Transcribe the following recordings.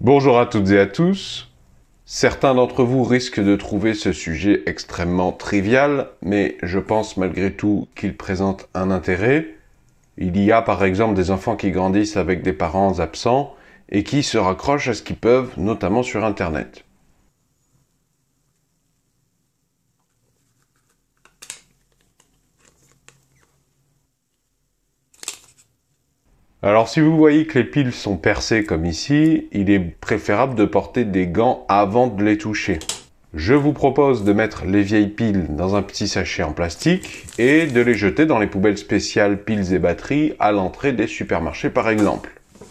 Bonjour à toutes et à tous. Certains d'entre vous risquent de trouver ce sujet extrêmement trivial, mais je pense malgré tout qu'il présente un intérêt. Il y a par exemple des enfants qui grandissent avec des parents absents et qui se raccrochent à ce qu'ils peuvent, notamment sur Internet. Alors si vous voyez que les piles sont percées comme ici, il est préférable de porter des gants avant de les toucher. Je vous propose de mettre les vieilles piles dans un petit sachet en plastique et de les jeter dans les poubelles spéciales piles et batteries à l'entrée des supermarchés par exemple.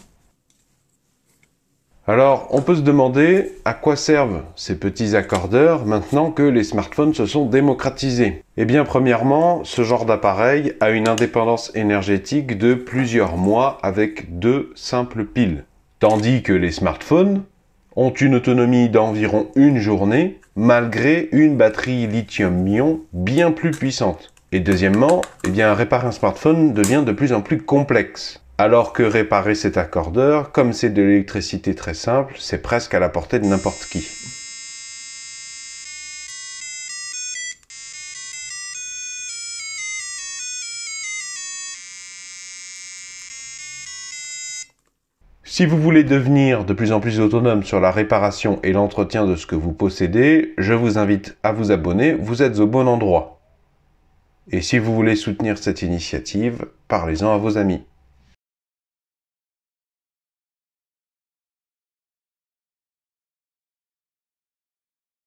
Alors, on peut se demander à quoi servent ces petits accordeurs maintenant que les smartphones se sont démocratisés. Eh bien, premièrement, ce genre d'appareil a une indépendance énergétique de plusieurs mois avec deux simples piles. Tandis que les smartphones ont une autonomie d'environ une journée malgré une batterie lithium-ion bien plus puissante. Et deuxièmement, eh bien, réparer un smartphone devient de plus en plus complexe. Alors que réparer cet accordeur, comme c'est de l'électricité très simple, c'est presque à la portée de n'importe qui. Si vous voulez devenir de plus en plus autonome sur la réparation et l'entretien de ce que vous possédez, je vous invite à vous abonner, vous êtes au bon endroit. Et si vous voulez soutenir cette initiative, parlez-en à vos amis.